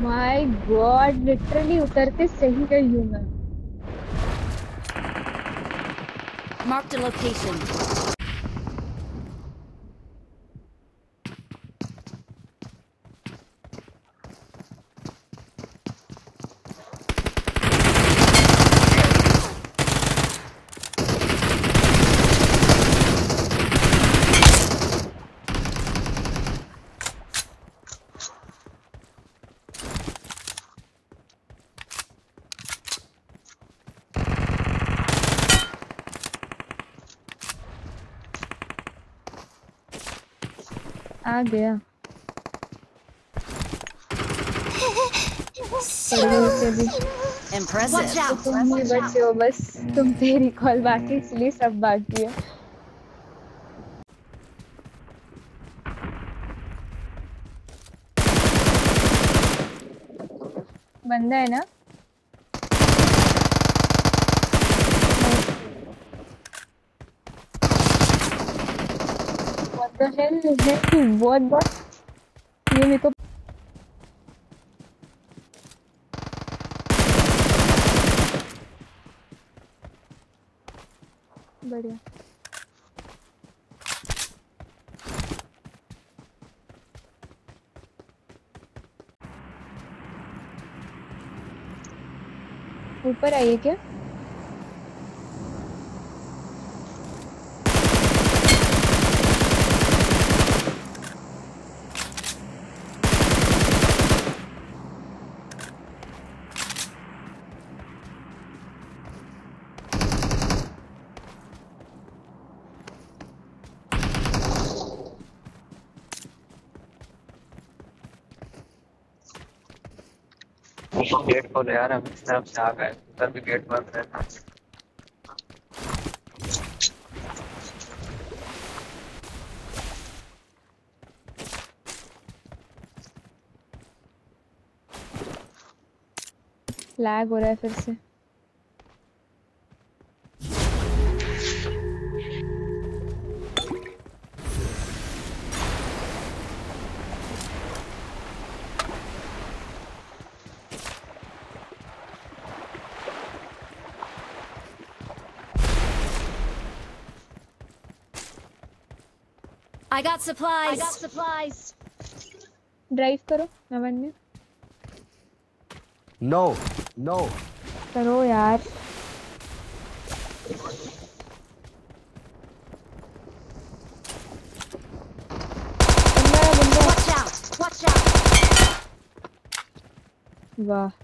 My God, literally उतरते सही गई हूँ मैं। Marked a location. आ गया। Impressive. Watch तो out. तुम ही बचे हो बस, तुम पे रिकॉल बाकी, इसलिए सब बाकी है। बंदा है ना? What the hell is that? बहुत ये मेरे को बढ़िया। ऊपर आइए क्या? गेट खोलो यार, हम इस तरफ से आ गए, उधर भी गेट बंद रहता है। लैग हो रहा है फिर से। I got supplies. ड्राइव करो नवन्य। No, no. करो यार। बंदा है, बंदा है। Watch out. वाह,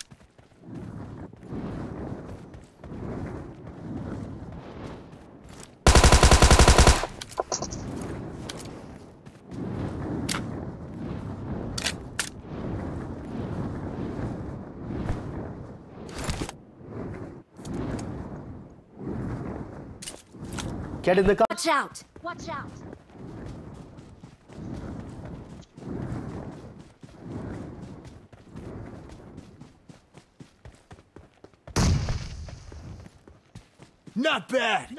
Get in the car. Watch out. Not bad.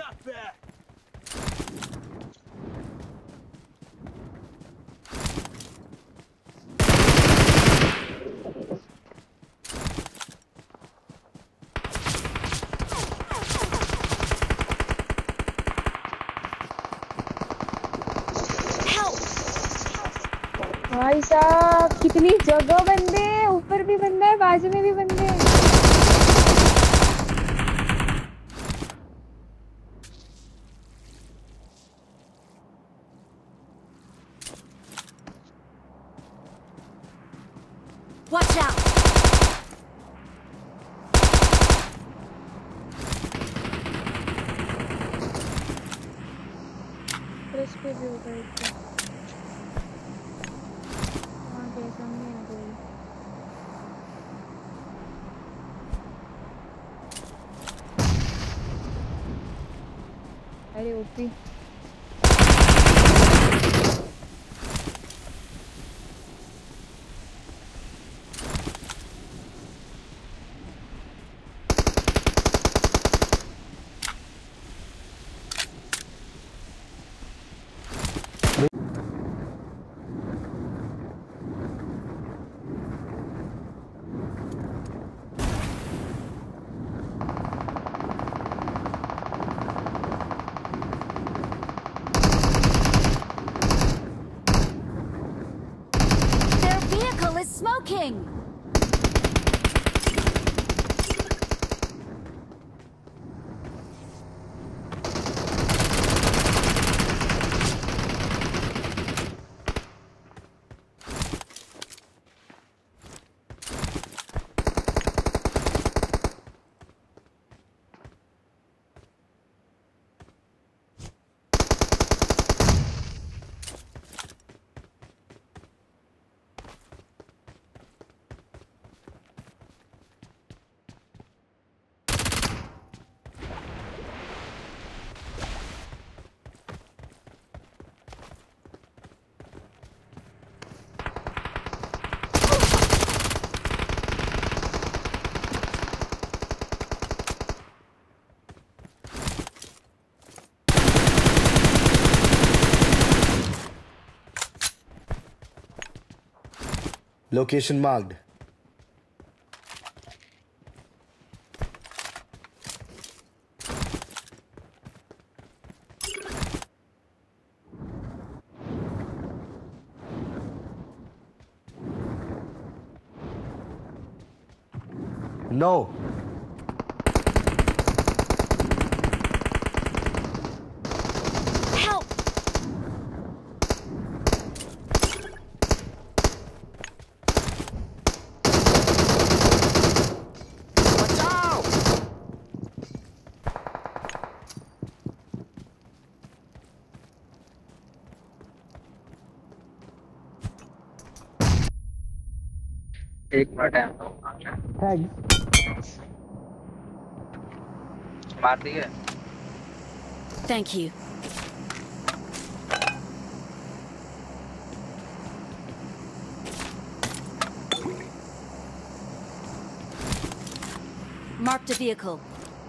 भाई साहब कितनी जगह बंदे हैं, ऊपर भी बंदा है, बाजू में भी बंदे हैं। Watch out. प्रेस पे भी होगा एक तो। वहाँ के सामने आ गई। अरे OP. is smoking! Location marked. No. Help! Watch out! एक मिनट है Tag. मार दिए Thank you. Marked a vehicle.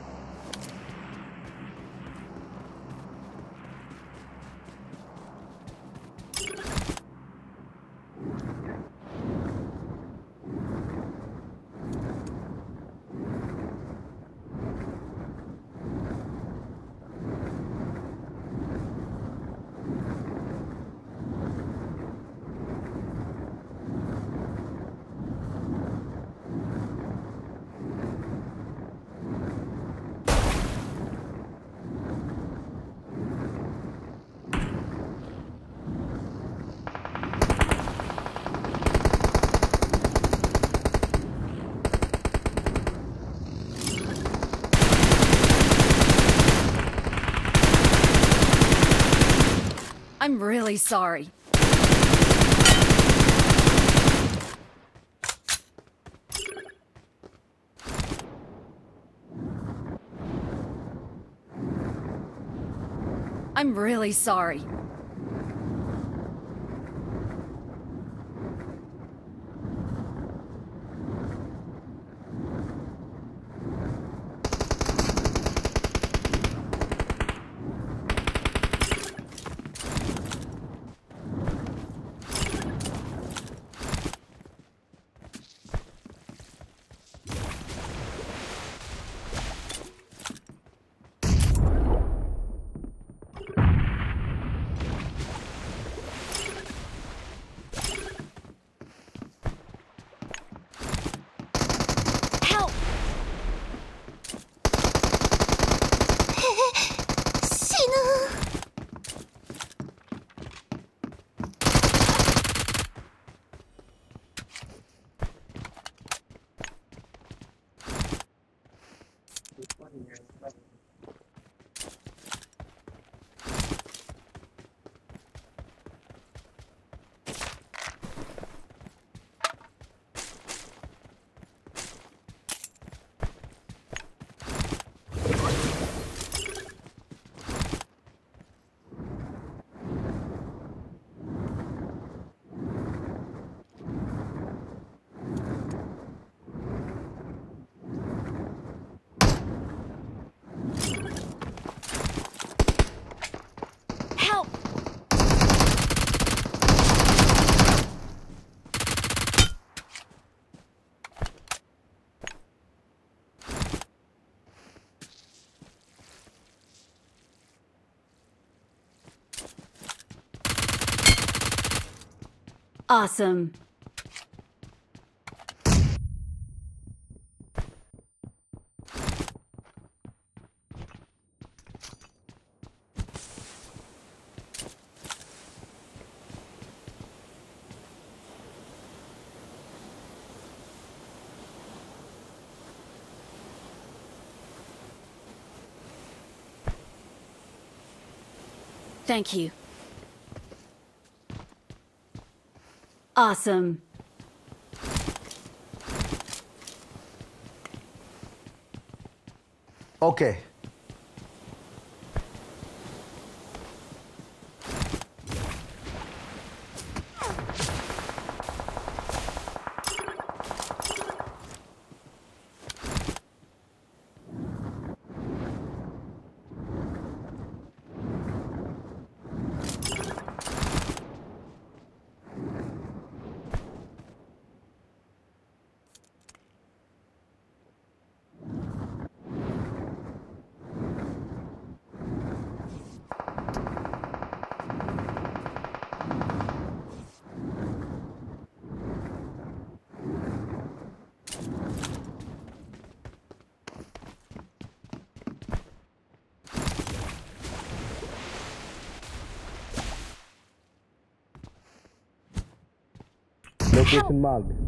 I'm really sorry. I'm really sorry. Help! Help! Awesome. Thank you. Awesome. Okay. Location marked.